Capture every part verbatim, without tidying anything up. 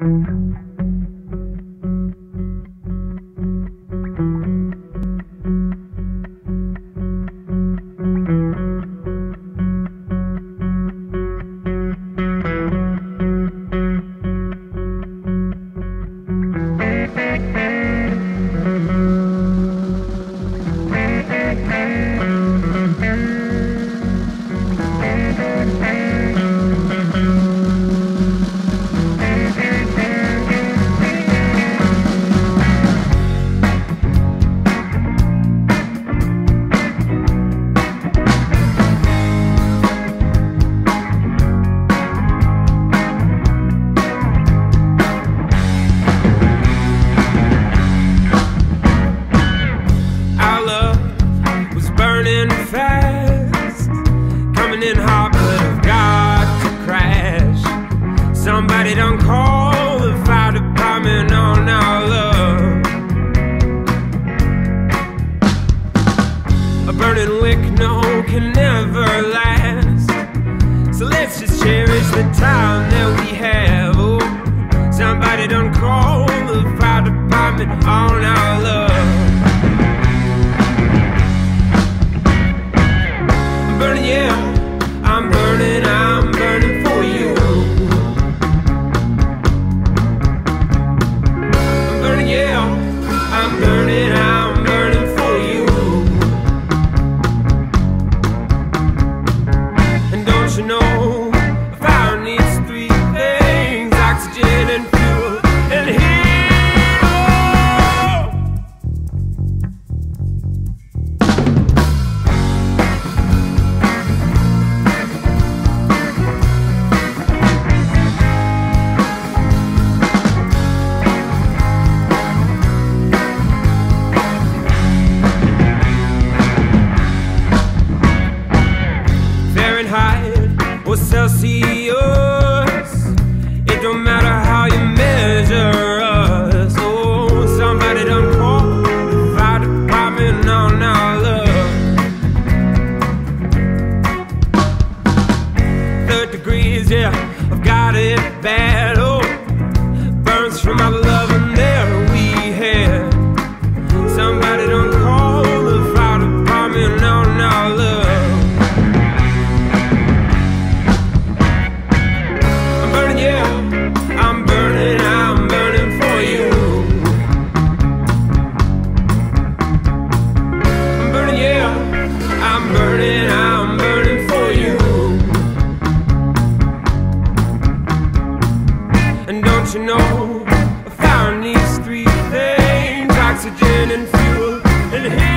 Fast, coming in hot, but I've got to crash. Somebody done call the fire department on our love. A burning wick, no, can never last. So let's just cherish the time that we have. Oh, somebody done call the fire department on our love. Yeah, I'm burning, I'm burning for you. I'm burning, yeah, I'm burning, I'm burning for you. And don't you know, a fire needs three things: oxygen and fuel and heat. Or Celsius, it don't matter how you measure us. Oh, somebody done call the fire department on our love. Third degrees, yeah, I've got it bad. Oh, burns from our love and there we had. Somebody done call the fire department on our love. I'm burning, I'm burning for you. I'm burning, yeah, I'm burning, I'm burning for you. And don't you know, a fire needs three things: oxygen and fuel and heat.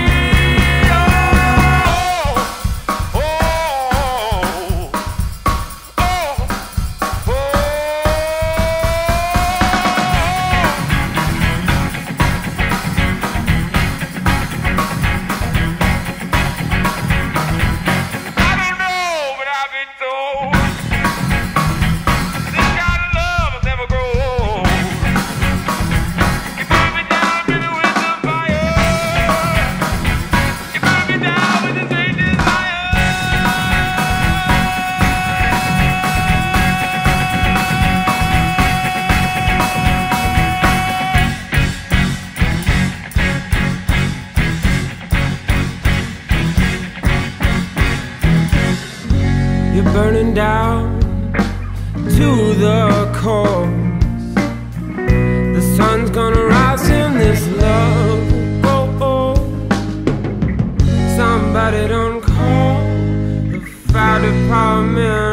You're burning down to the coals. The sun's gonna rise in this love. Oh, oh. Somebody don't call the fire department.